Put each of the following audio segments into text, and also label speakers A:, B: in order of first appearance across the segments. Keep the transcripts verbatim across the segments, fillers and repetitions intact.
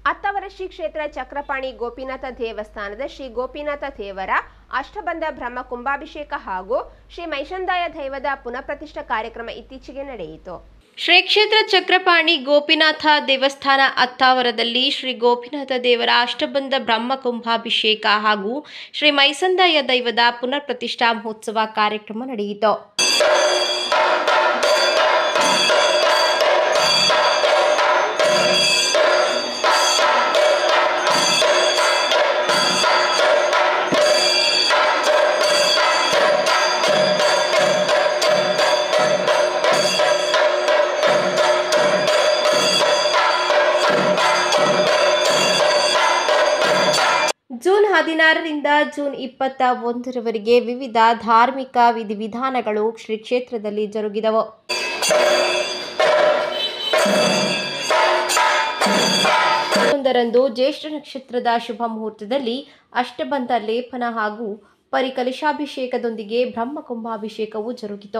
A: ಅತ್ತವರ ಶ್ರೀ ಕ್ಷೇತ್ರ ಚಕ್ರಪಾಣಿ ಗೋಪಿನಾಥ ದೇವಸ್ಥಾನದ ಶ್ರೀ ಗೋಪಿನಾಥ ದೇವರ ಅಷ್ಟಬಂಧ ಬ್ರಹ್ಮ ಕುಂಭಾಭಿಷೇಕ ಹಾಗೂ ಶ್ರೀ ಮೈಸಂದಾಯ ದೈವದ ಪುನಃಪ್ರತಿಷ್ಠಾ ಕಾರ್ಯಕ್ರಮ ಇತ್ತೀಚೆಗೆ ನಡೆಯಿತು.
B: ಶ್ರೀ ಕ್ಷೇತ್ರ ಚಕ್ರಪಾಣಿ ಗೋಪಿನಾಥ ದೇವಸ್ಥಾನ ಅತ್ತಾವರದಲ್ಲಿ ಶ್ರೀ ಗೋಪಿನಾಥ ದೇವರ ಅಷ್ಟಬಂಧ ಬ್ರಹ್ಮ ಕುಂಭಾಭಿಷೇಕ ಹಾಗೂ ಶ್ರೀ ಮೈಸಂದಾಯ ದೈವದ ಪುನಃಪ್ರತಿಷ್ಠಾ ಮಹೋತ್ಸವ ಕಾರ್ಯಕ್ರಮ ನಡೆಯಿತು. ಜೂನ್ ಹದಿನಾರರಿಂದ ಜೂನ್ ಇಪ್ಪತ್ತ ಒಂದರವರೆಗೆ ವಿವಿಧ ಧಾರ್ಮಿಕ ವಿಧಿವಿಧಾನಗಳು ಶ್ರೀ ಕ್ಷೇತ್ರದಲ್ಲಿ ಜರುಗಿದವು. ಒಂದರಂದು ಜ್ಯೇಷ್ಠ ನಕ್ಷತ್ರದ ಶುಭ ಮುಹೂರ್ತದಲ್ಲಿ ಅಷ್ಟಬಂಧ ಲೇಪನ ಹಾಗೂ ಪರಿಕಲಶಾಭಿಷೇಕದೊಂದಿಗೆ ಬ್ರಹ್ಮ ಕುಂಭಾಭಿಷೇಕವು ಜರುಗಿತು.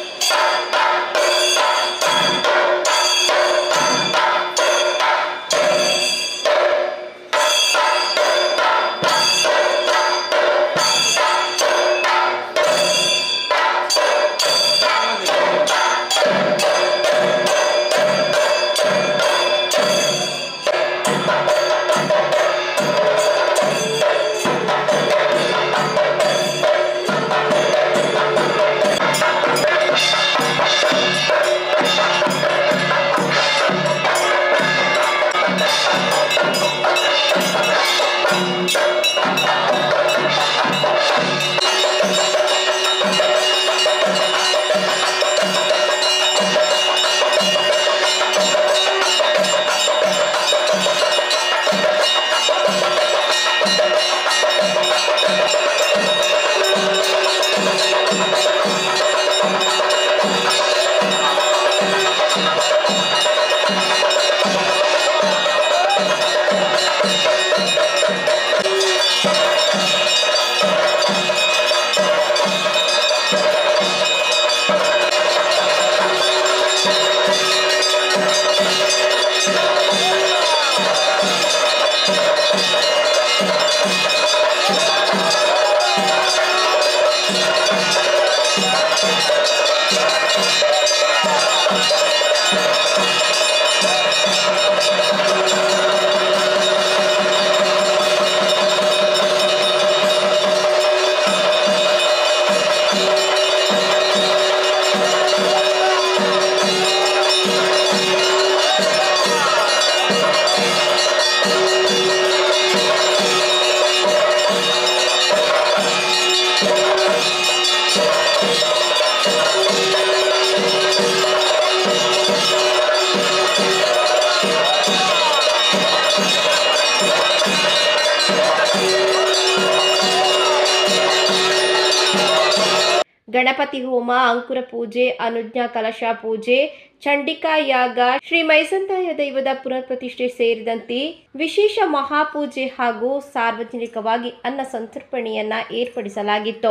B: ಗಣಪತಿ ಹೋಮ, ಅಂಕುರ ಪೂಜೆ, ಅನುಜ್ಞಾ ಕಲಶ ಪೂಜೆ, ಚಂಡಿಕಾ ಯಾಗ, ಶ್ರೀ ಮೈಸಂದಾಯ ದೈವದ ಪುನಃಪ್ರತಿಷ್ಠೆ ಸೇರಿದಂತೆ ವಿಶೇಷ ಮಹಾಪೂಜೆ ಹಾಗೂ ಸಾರ್ವಜನಿಕವಾಗಿ ಅನ್ನ ಸಂತರ್ಪಣೆಯನ್ನ ಏರ್ಪಡಿಸಲಾಗಿತ್ತು.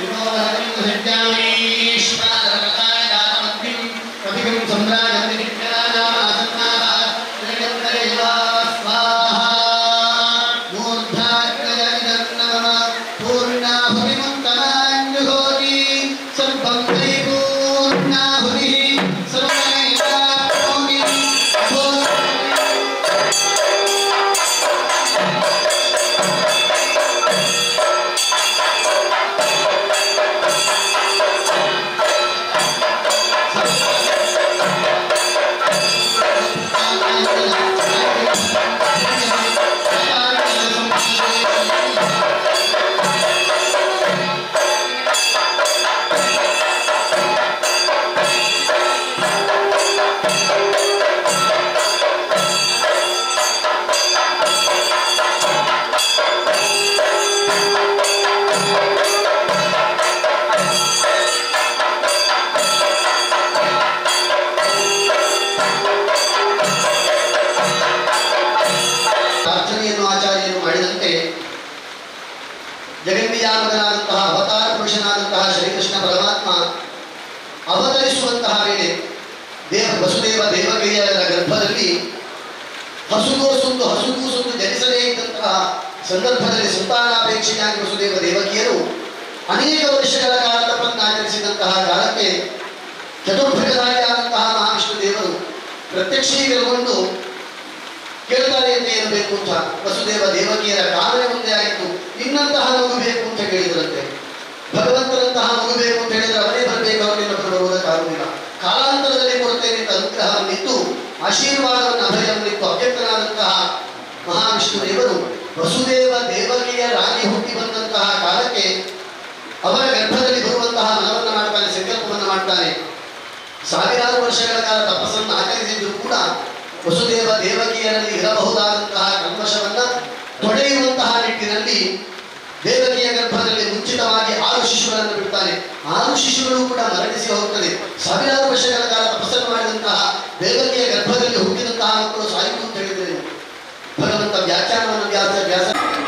C: ಜಗನ್ವಿಯಾಮಕನಾದಂತಹ ಅವತಾರ ಪುರುಷನಾದಂತಹ ಶ್ರೀಕೃಷ್ಣ ಪರಮಾತ್ಮ ಅವತರಿಸುವಂತಹ ವೇಳೆ ದೇವ ವಸುದೇವ ದೇವಕಿಯರ ಗರ್ಭದಲ್ಲಿ ಹಸುಗೂಸುಂದು ಹಸುಗೂಸುಂದು ಜನಿಸದೇ ಇದ್ದಂತಹ ಸಂದರ್ಭದಲ್ಲಿ ಸಂತಾನಾಪೇಕ್ಷೆಯಾಗಿ ವಸುದೇವ ದೇವಕಿಯರು ಅನೇಕ ವರ್ಷಗಳ ಕಾಲ ತಪನ್ನಾಚರಿಸಿದಂತಹ ಕಾಲಕ್ಕೆ ಚತುರ್ಭುಜಧಾರಿಯಾದಂತಹ ಮಹಾವಿಷ್ಣು ದೇವರು ಪ್ರತ್ಯಕ್ಷೀಕರಣಗೊಂಡು ಕೇಳ್ತಾರೆ ಅಂತ ಏನು ಬೇಕು ಅಂತ ವಸುದೇವ ದೇವಕಿಯರ ಕಾಲವೇ ಮುಂದೆ ಆಯಿತು. ಇನ್ನಂತಹ ಮಗು ಬೇಕು ಅಂತ ಕೇಳಿದ್ರಂತೆ. ಭಗವಂತನಂತಹ ಮಗು ಬೇಕು ಅಂತ ಹೇಳಿದ್ರೆ ಅವರೇ ಬರಬೇಕು, ಅವರಿಂದ ಬರುವುದಕ್ಕಾಗುವುದಿಲ್ಲ. ಕಾಲಾಂತರದಲ್ಲಿ ಕೊಡ್ತೇನೆ ಅಂತ ಅನುಗ್ರಹವನ್ನಿತ್ತು, ಆಶೀರ್ವಾದವನ್ನು ಅಭಯವನ್ನಿತ್ತು ಅಭ್ಯಕ್ತನಾದಂತಹ ಮಹಾವಿಷ್ಣು ದೇವರು ವಸುದೇವ ದೇವಕಿಯರಾಗಿ ಹುಟ್ಟಿ ಬಂದಂತಹ ಕಾಲಕ್ಕೆ ಅವರ ಗರ್ಭದಲ್ಲಿ ಬರುವಂತಹ ಮನವನ್ನು ಮಾಡ್ತಾನೆ, ಸಂಕಲ್ಪವನ್ನು ಮಾಡ್ತಾನೆ. ಸಾವಿರಾರು ವರ್ಷಗಳ ಕಾಲ ತಪಸ್ಸನ್ನು ಆಚರಿಸಿದ್ರು ಕೂಡ ವಸುದೇವ ದೇವಕಿಯರಲ್ಲಿ ಇರಬಹುದಾದಂತಹ ಕಲ್ಮಶವನ್ನ ತೊಡೆಯುವಂತಹ ನಿಟ್ಟಿನಲ್ಲಿ ದೇವಕಿಯ ಗರ್ಭದಲ್ಲಿ ಮುಂಚಿತವಾಗಿ ಆರು ಶಿಶುಗಳನ್ನು ಬಿಡ್ತಾನೆ. ಆರು ಶಿಶುಗಳು ಕೂಡ ಮರಣಿಸಿ ಹೋಗ್ತದೆ. ಸಾವಿರಾರು ವರ್ಷಗಳ ಕಾಲ ತಪಸ್ಸನ್ನು ಮಾಡಿದಂತಹ ದೇವಕಿಯ ಗರ್ಭದಲ್ಲಿ ಹುಟ್ಟಿದಂತಹ ಮಕ್ಕಳು ಸಾಯಿತು ಅಂತ ಹೇಳಿದರೆ ಭಗವಂತ ವ್ಯಾಖ್ಯಾನವನ್ನು ವ್ಯಾಸ ವ್ಯಾಸ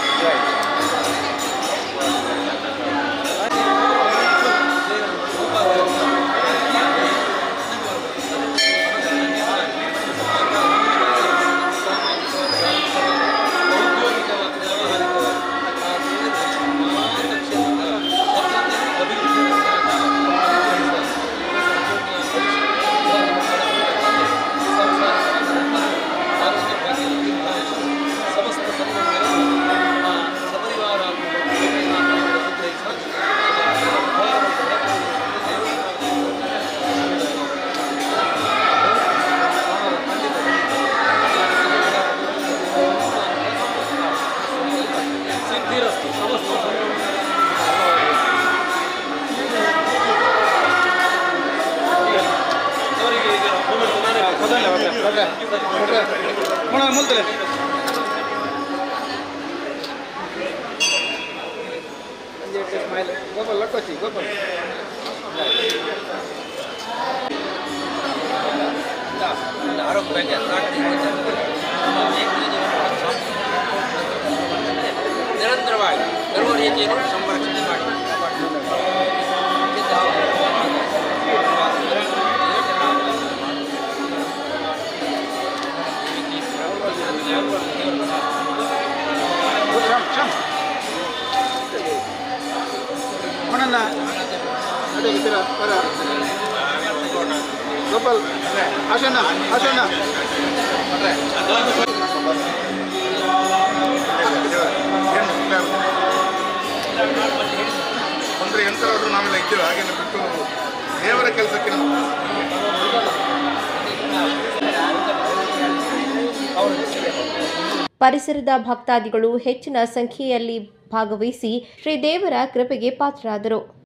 D: ನಿರಂತರವಾಗಿ ಬರುವ ರೀತಿಯನ್ನು ಸಂರಕ್ಷಣೆ ಮಾಡಿ
E: ಗೋಪಾಲ್ ಆಶಣ್ಣ ಆಶಣ್ಣ ಅಂದರೆ ಎಂಥರಾದ್ರೂ ನಾವೆಲ್ಲ ಇದ್ದೇವೆ, ಹಾಗೆಲ್ಲ ಬಿಟ್ಟು ದೇವರ ಕೆಲಸಕ್ಕೆ ನಾವು
B: ಪರಿಸರದ ಭಕ್ತಾದಿಗಳು ಹೆಚ್ಚಿನ ಸಂಖ್ಯೆಯಲ್ಲಿ ಭಾಗವಹಿಸಿ ಶ್ರೀದೇವರ ಕೃಪೆಗೆ ಪಾತ್ರರಾದರು.